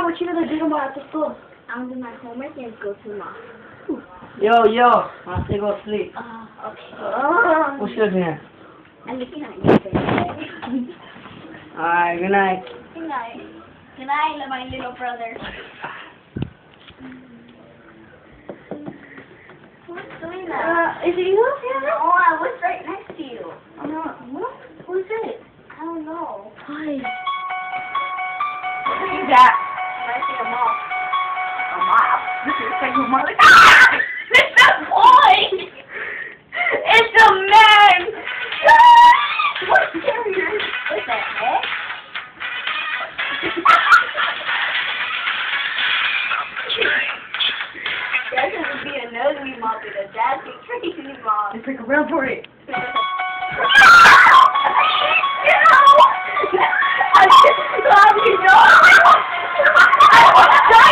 what you gonna do tomorrow after school? I'm gonna do my homework and go to mom. Yo, I say go to sleep. Okay. What's your name? I'm looking at you. Alright, good night. Good night. Good night, my little brother. Who's doing that? Is it you? Yeah. Oh, I was right next to you. What? Who's it? I don't know. Hi. Who's that? I see a mom. A mom. This is like your mother. Ah! It's a boy! It's a man! What's serious? What's that, eh? That's gonna be an ugly mom, but a dad's a crazy mom. Let's take a run for it.